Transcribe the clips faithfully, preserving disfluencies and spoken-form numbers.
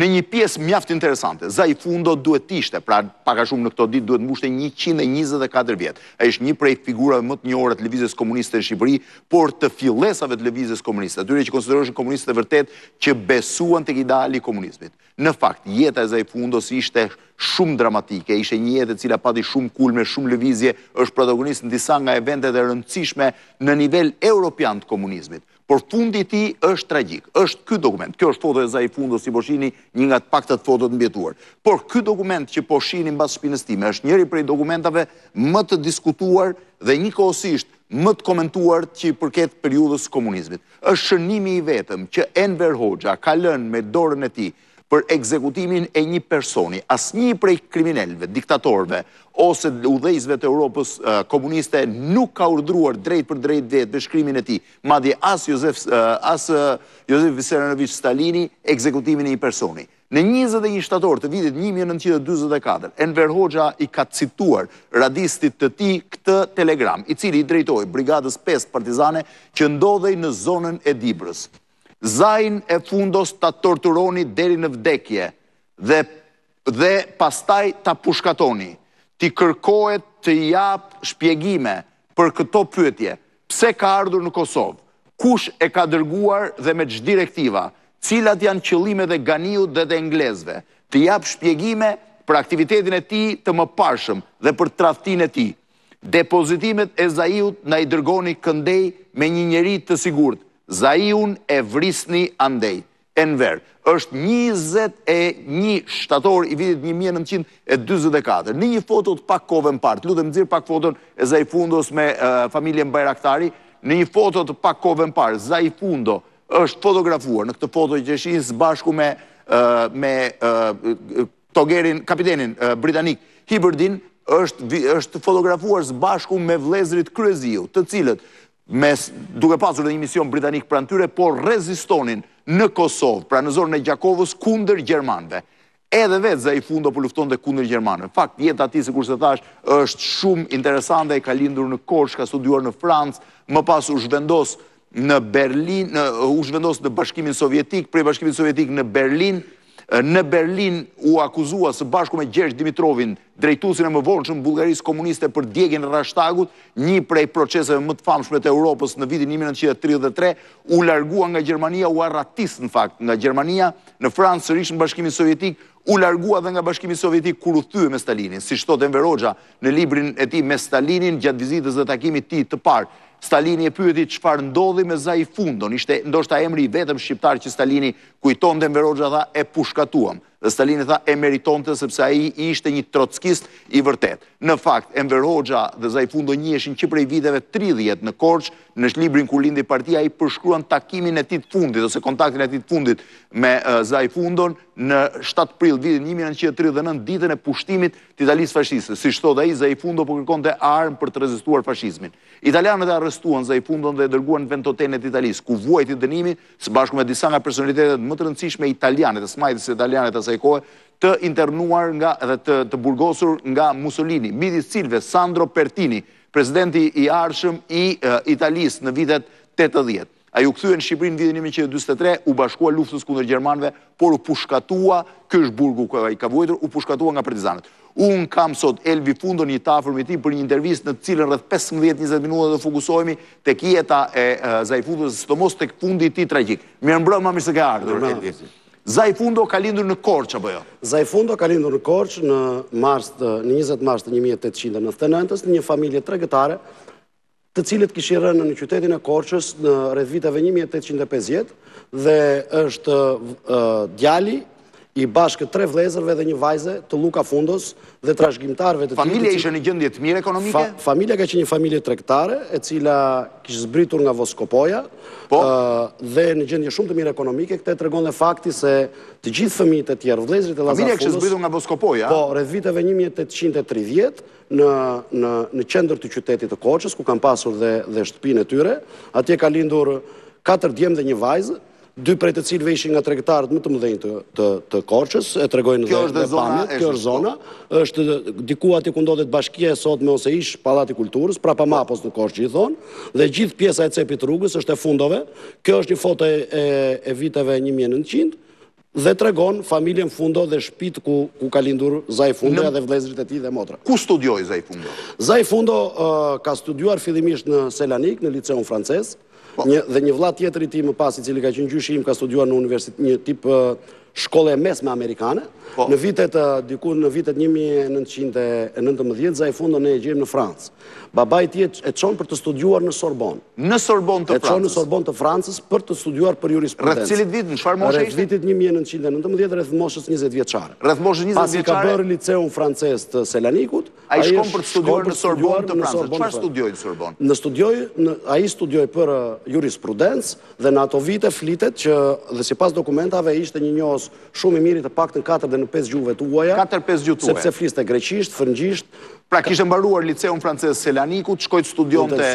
me një pjesë mjaft interesante. Zaifundo duhet ishte, pra paka shumë në këto ditë duhet mbushte njëqind e njëzet e katër vjet. Ai është një prej figurave më të njohura të lëvizjes komuniste në Shqipëri, por të fillesave të lëvizjes komuniste, atyre që konsideroheshin komuniste vërtet që besuan tek ideali i komunizmit. Në fakt, jeta e Zaifundos ishte shumë dramatike, ishte një jetë e cila pati shumë kulme, shumë lëvizje, është protagonist në disa nga eventet e rëndësishme në nivel europian të komunizmit. Por fundi i tij është tragjik. Është ky dokument. Kjo është foto e Zaifundos, si po shihni, një nga të paktat fotot mbjetuar. Por ky dokument që po shihni mbas shpinës time është njëri prej dokumentave më të diskutuar dhe njëkohësisht më të komentuar që i përket periudhës komunizmit. Është shënimi i vetëm që Enver Hoxha ka lënë me dorën e tij për ekzekutimin e një personi, asnjë prej kriminalëve, diktatorëve ose udhëheqësve të Europës uh, komuniste nuk ka urdhëruar drejt për drejt vetë shkrimin e tij, madje as Josef uh, as uh, Josef Vissarionovich Stalini ekzekutimin e një personi. Në njëzet e një shtator të vitit një mijë e nëntëqind e dyzet e katër, Enver Hoxha i ka cituar radistit të tij këtë telegram, i cili i drejtoi brigadës pesë partizane që ndodhej në zonën e Dibrës. Zain e Fundos ta torturoni deri në vdekje dhe, dhe pastaj ta pushkatoni. Ti kërkohet të jap shpjegime për këto pyetje. Pse ka ardhur në Kosovë? Kush e ka dërguar dhe me ç'është direktiva? Cilat janë qëllimet e Ganiut dhe të englezëve? Të jap shpjegime për aktivitetin e tij të mëparshëm dhe për tradhtinë e tij. Depozitimet e Zaiut na i dërgoni këndej me një njeri të sigurt. Zaiun e vrisni andej. Enver është njëzet e një shtator i vitit një mijë e nëntëqind e dyzet e katër. Në një foto të pak kohëve më parë, lutem nxjerr pak foton e Zaifundos me uh, familjen Bajraktari, në një foto të pak kohëve më parë, Zaifundo është fotografuar në këtë foto që shihni së bashku me uh, me uh, togerin, kapitenin uh, britanik Hiberdin, është është fotografuar së bashku me vëllezërit Kryeziu, të cilët mes duke pasur dhe një mision britanik pranë tyre, por rezistonin në Kosovë, pra në zonën e Gjakovës kundër gjermanëve. Edhe vetë Zaifundo po luftonte kundër gjermanëve. Në fakt, jeta e tij, sikur se thash, është shumë interesante, ka lindur në Korçë, ka studiuar në Francë, më pas u zhvendos në Berlin, në, u zhvendos në Bashkimin Sovjetik, prej Bashkimit Sovjetik në Berlin. Në Berlin u akuzua së bashku me Gjergj Dimitrovin, drejtuesin e mëvorshëm Bullgarisë komuniste për djegjen e Rashtagut, një prej proceseve më të famshme të Europës në vitin një mijë e nëntëqind e tridhjetë e tre, u largua nga Gjermania, u arratis në fakt nga Gjermania në Francë, sërish në Bashkimin Sovjetik, u largua dhe nga Bashkimi Sovjetik kur u thye me Stalinin, siç thotë Enver Hoxha në librin e tij Me Stalinin gjatë vizitës dhe takimit të tij të parë. Stalini e pyeti çfarë ndodhi me Zaifundon, ishte ndoshta emri i vetëm shqiptar që Stalini kujtonte. Enver Hoxha tha e pushkatuam. Dhe Stalini tha e meritonte sepse ai ishte një trockist i vërtet. Në fakt, Enver Hoxha dhe Zaifundo njiheshin që prej viteve tridhjetë në Korçë, në librin Kur lindi partia ai përshkruan takimin e tij të fundit ose kontaktin e tij të fundit me uh, Zaifundon në shtatë prill vitin një mijë e nëntëqind e tridhjetë e nëntë, ditën e pushtimit të Italisë fashiste. Siç thotë ai, Zaifundo po kërkonte armë për të rezistuar fashizmin. Italianët e arrestuan Zaifundon dhe e dërguan në Ventotene të Italisë, ku vuajti dënimi së bashku me disa nga personalitetet më të rëndësishme italiane, të smajtës italiane të asaj kohe, të internuar nga dhe të, të burgosur nga Mussolini, midis cilëve Sandro Pertini, presidenti i arshëm i uh, Italisë në vitet tetëdhjetë. Ai u kthye në Shqipëri në vitin një mijë e nëntëqind e dyzet e tre, u bashkua luftës kundër gjermanëve, por u pushkatua, ky është burgu ku ai ka vuajtur, u pushkatua nga partizanët. Unë kam sot Elvi Fundon, një të afërm i tij, për një intervistë në të cilën rreth pesëmbëdhjetë njëzet minuta do fokusohemi tek jeta e uh, Zaifundos, sidomos tek fundi i tij tragjik. Mirëmbrëma, mirë se ke ardhur. Zaifundo ka lindur në Korçë apo jo? Zaifundo ka lindur në Korçë në mars të, në njëzet mars të një mijë e tetëqind e nëntëdhjetë e nëntës në një familje tregëtare, të cilët kishin rënë në qytetin e Korçës në rreth viteve një mijë e tetëqind e pesëdhjetë dhe është uh, djali i bashkë tre vëllezërve dhe një vajze të Luka Fundos dhe trashëgimtarëve të tij. Familja ishte në gjendje të mirë ekonomike? Fa, familja ka qenë një familje tregtare e cila kishte zbritur nga Voskopoja, po? uh, dhe në gjendje shumë të mirë ekonomike. Këtë tregon dhe fakti se të gjithë fëmijët e tjerë, vëllezërit e Llazar Fundos, familja kishte zbritur nga Voskopoja? Po, rreth viteve një mijë e tetëqind e tridhjetë në në në qendër të qytetit të Korçës, ku kanë pasur dhe dhe shtëpinë e tyre. Atje ka lindur katër djemë dhe një vajzë, dy prej të cilëve ishin nga tregtarët më të mëdhenj të, të, të Korçës, e tregojnë dhe, dhe pamjet. Kjo është zona, është diku atje ku ndodhet bashkia e sotme ose ish Pallati Kulturës, prapa Mapos në Korçë gjithmonë, dhe gjithë pjesa e cepit rrugës është e Fundove. Kjo është një foto e, e, e viteve një mijë e nëntëqind. dhe tregon familjen Fundo dhe shtëpitë ku, ku ka lindur Zai Fundoja dhe vëllezërit e tij dhe motra. Ku studioi Zai Fundo? Zai Fundo uh, ka studiuar fillimisht në Selanik, në liceun francez, po. një, dhe një vëlla tjetër i tij më pas, i cili ka qenë gjyshi im, ka studiuar në universitet një tip uh, shkolle mesme amerikane. Po. Në vitet uh, diku në vitet një mijë e nëntëqind e nëntëmbëdhjetë Zai Fundo ne e gjejmë në Francë. Babai i tij e çon për të studiuar në Sorbonne. Në Sorbonne të Francës. E çon në Sorbonne të Francës për të studiuar për jurisprudencë. Rreth cilit vit, në çfarë moshe ishte? Rreth vitit një mijë e nëntëqind e nëntëmbëdhjetë, rreth moshës njëzet vjeçare. Rreth moshës njëzet vjeçare. Pasi ka bërë liceun francez të Selanikut, ai shkon për të studiuar në Sorbonne të Francës. Çfarë studioi në Sorbonne? Në studioi, ai studioi për jurisprudencë dhe në ato vite flitet që dhe sipas dokumentave ishte një njohës shumë i mirë të paktën katër dhe në pesë gjuhëve të huaja. katër pesë gjuhë tuaja. Sepse fliste greqisht, frëngjisht. Pra kishte mbaruar liceun francez Selanikut, shkoi të studionte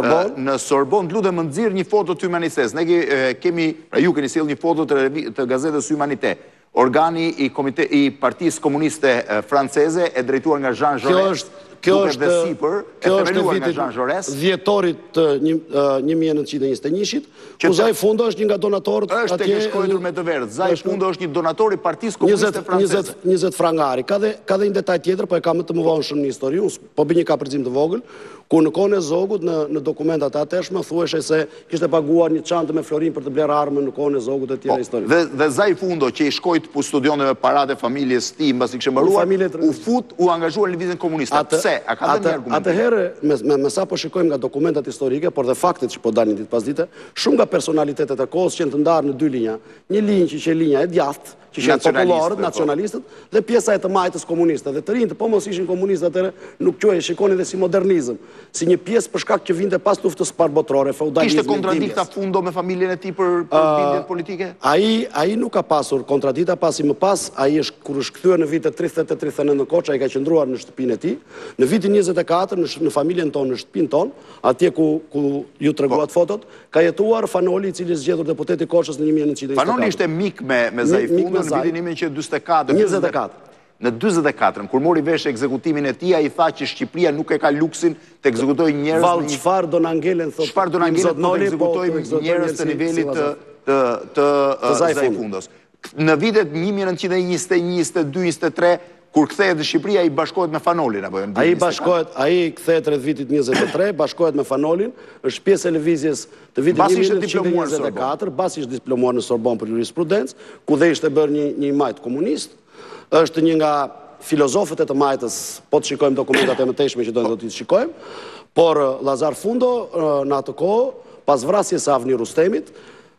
në Sorbonne. Lutem më nxirr një foto të Humanites. Ne kemi, pra ju keni sjell një foto të gazetës Humanite. Organi i komite i Partisë Komuniste franceze e drejtuar nga Jean Jaurès. Kjo është kjo është vitit dhjetorit një mijë e nëntëqind e njëzet e njëit, ku Zai Fundo është një nga donatorët atje. Është tek shkruar me të verdhë. Zai Fundo është një donator i Partisë Komuniste franceze. njëzet frangari. Ka dhe ka dhe një detaj tjetër, po e kam më të mëvonshëm në histori, po bëj një kapërcim të vogël, ku në kohën e Zogut në në dokumentat e atëshme thuhej se kishte paguar një çantë me florin për të blerë armën në kohën e Zogut e tjera histori. Dhe dhe Zai Fundo që i shkoi të studionte me paratë e familjes së tij mbasi kishte mbaruar, u fut, u angazhuar në lëvizjen komuniste. Pse? A ka dhënë argumente? Atëherë, me, me, me sa po shikojmë nga dokumentat historike, por dhe faktet që po dalin ditë pas dite, shumë nga personalitetet e kohës që janë të ndarë në dy linja. Një linjë që që linja e djathtë, që që popullorët, nacionalistët, dhe pjesa e të majtës komuniste. Dhe të rinjtë, po mos ishin komunistët atëre, nuk quhej, shikoni dhe si modernizëm, si një pjesë për shkak që vinte pas luftës parë-botërore, feudalizmit. Kishte kontradikta Fundo me familjen e tij për bindjet politike? Ai ai nuk ka pasur kontradikta, pasi më pas ai është kur është kthyer në vitet tridhjetë e tridhjetë e nëntë në Koç, ai ka qëndruar në shtëpinë e tij. Në vitin njëzet e katër në, në familjen tonë, në shtëpinë tonë, atje ku ku ju treguat fotot, ka jetuar Fanoli, i cili është zgjedhur deputet i Koçës në një mijë e nëntëqind e njëzet e katër. Fanoli ishte mik me me Zai Fundo në vitin një mijë e njëzet e katër. njëzet e katër. Në dyzet e katër, kur mori vesh ekzekutimin e tij, ai tha që Shqipëria nuk e ka luksin të ekzekutojë njerëz. Vallë, çfarë do na ngelen thotë? Çfarë do na ngelen të ekzekutojë njerëz të nivelit të të të Zai Fundos. Në vitet një mijë e nëntëqind e njëzet e një, njëzet e dy, njëzet e tre, kur kthehet në Shqipëri, ai bashkohet me Fanolin apo jo? Ai bashkohet, ai kthehet rreth vitit njëzet e tre, bashkohet me Fanolin, është pjesë e lëvizjes të vitit një mijë e nëntëqind e njëzet e katër, basi ishte diplomuar në Sorbonne për jurisprudencë, ku dhe ishte bërë një një majt komunist. Është një nga filozofët e të majtës, po të shikojmë dokumentat e mëtejshme që dojnë do t'i shikojmë, por Lazar Fundo në atë kohë, pas vrasjes së Avni Rustemit,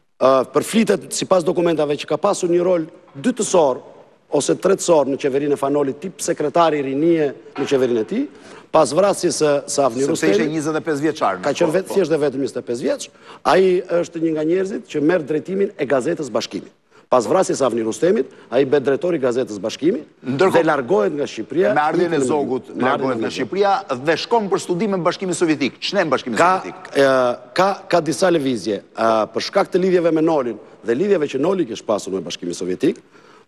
përflitet sipas dokumentave që ka pasur një rol dytësor ose tretësor në qeverinë e Fanolit, tip sekretari i rinie në qeverinë e tij, pas vrasjes së Avni Rustemit. Sepse ishte njëzet e pesë vjeçar. Ka qenë vetë thjesht dhe vetëm njëzet e pesë vjeç. Ai është një nga njerëzit që merr drejtimin e gazetës Bashkimi. Pas vrasjes së Avni Rustemit, ai bëhet drejtori i gazetës Bashkimi dhe largohet nga Shqipëria. Me ardhjen e Zogut largohet nga Shqipëria dhe shkon për studim në Bashkimin Sovjetik. Ç'në Bashkimi Sovjetik? Ka ka disa lëvizje për shkak të lidhjeve me Nolin dhe lidhjeve që Noli kishte pasur me Bashkimin Sovjetik.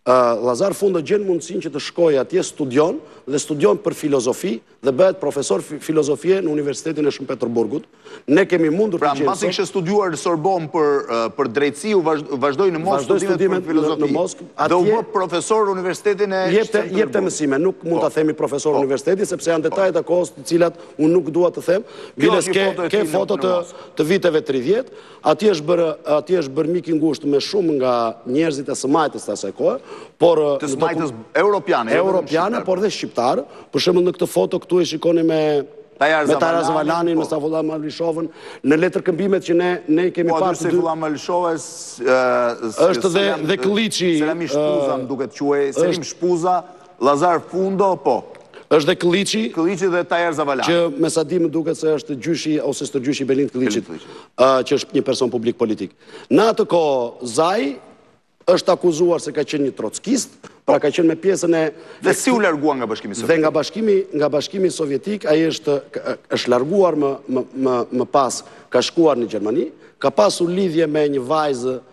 Lazar Fundo gjen mundësinë që të shkojë atje, studion dhe studion për filozofi dhe bëhet profesor filozofie në Universitetin e Shën Peterburgut. Ne kemi mundur të gjejmë. Pra, pasi kishte studiuar në Sorbonne për për drejtësi, u vazhdoi në Moskë studimet për filozofi. Në Moskë, dhe u bë profesor në Universitetin e Shën Peterburgut. Jepte mësime, nuk mund ta themi profesor universiteti sepse janë detajet e kohës të cilat unë nuk dua të them. Biles ke ke foto të të viteve tridhjetë, atje është bërë atje është bërë mik i ngushtë me shumë nga njerëzit e së majtës të asaj kohe. Por të smajtës europiane, europiane, por dhe shqiptar. Për shembull në këtë foto këtu e shikoni me me Taras Zavalanin, me Safullah Malishovën, në letërkëmbimet që ne ne kemi pasur. Po Safullah Malishovës është dhe dhe Kılliçi, Selim Shpuza, më duket quhej, Selim Shpuza, Lazar Fundo, po. Është dhe Kılliçi, Kılliçi dhe Taher Zavalani. Që me sa di më duket se është gjyshi ose stërgjyshi Belind Kılliçit, që është një person publik politik. Në atë kohë Zai është akuzuar se ka qenë një trockist, pra ka qenë me pjesën e... Dhe si u largua nga Bashkimi Sovjetik? Dhe nga Bashkimi, nga Bashkimi Sovjetik, ai është, është larguar më, më, më, më pas, ka shkuar në Gjermani, ka pasur lidhje me një vajzë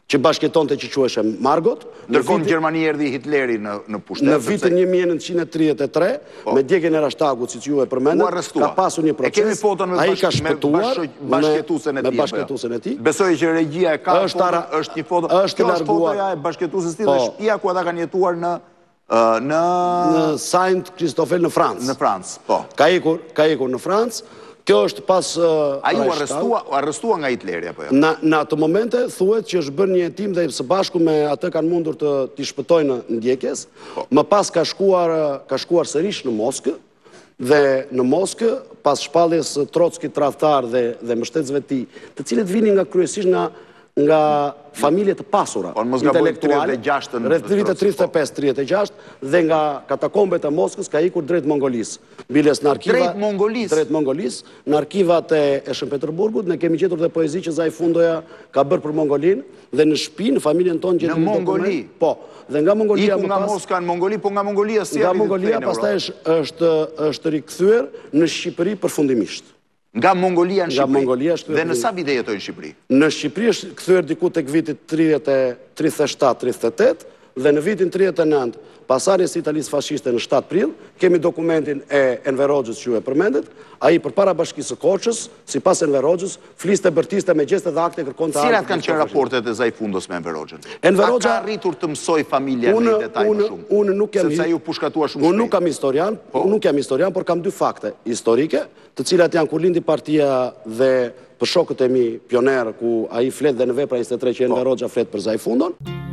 që bashkëtonte që quheshe Margot. Ndërkohë në Gjermani erdhi Hitleri në në pushtet. Në vitin një mijë e nëntëqind e tridhjetë e tre, me djegjen e Rashtagut, siç ju e përmendët, ka pasur një proces. E kemi foton me bashkëtuesen e tij. Me bashkëtuesen e tij. Besoj që regjia e ka foton, është një foto. Është larguar e bashkëtuesit të tij dhe shtëpia ku ata kanë jetuar në në në Saint Christoffel në Francë. Në Francë, po. Ka ikur, ka ikur në Francë. Kjo është pas Ai u arrestua, u arrestua nga Hitleri apo jo? Në në atë momente thuhet që është bërë një hetim dhe së bashku me atë kanë mundur të t'i shpëtojnë ndjekjes. Më pas ka shkuar ka shkuar sërish në Moskë dhe në Moskë pas shpalljes së Trotskit tradhtar dhe dhe mbështetësve të tij, të cilët vinin nga kryesisht nga nga familje të pasura, intelektuale, rreth vitet tridhjetë e pesë tridhjetë e gjashtë dhe nga katakombet e Moskës ka ikur drejt Mongolisë. Biles në arkiva drejt Mongolisë. Drejt Mongolisë, në arkivat e Shën Peterburgut ne kemi gjetur dhe poezi që Zai Fundoja ka bërë për Mongolinë dhe në shtëpi në familjen tonë gjetur në Mongoli. Po, dhe nga Mongolia më pas. Nga Moska në Mongoli, po nga Mongolia si nga Mongolia pastaj është është rikthyer në Shqipëri përfundimisht. Nga Mongolia në Shqipëri. Nga Mongolia dhe në sa vite jetoi në Shqipëri? Në Shqipëri është kthyer diku tek viti tridhjetë e shtatë tridhjetë e tetë dhe në vitin tridhjetë e nëntë, pas arjes së Italisë fashiste në shtatë prill, kemi dokumentin e Enver Hoxhës që ju e përmendet, ai përpara Bashkisë së Korçës, sipas Enver Hoxhës, fliste bërtiste me gjeste dhe akte kërkonte. Cilat kanë qenë raportet e Zai Fundos me Enver Hoxhën? Enver Hoxha ka arritur të mësoj familja në detaj më shumë. Unë nuk jam sepse ju pushkatua shumë shpejt. Unë nuk kam historian, unë nuk jam historian, por kam dy fakte historike, të cilat janë kur lindi partia dhe për shokët e mi pioner ku ai flet dhe në vepra njëzet e tre që Enver Hoxha flet për Zai Fundon.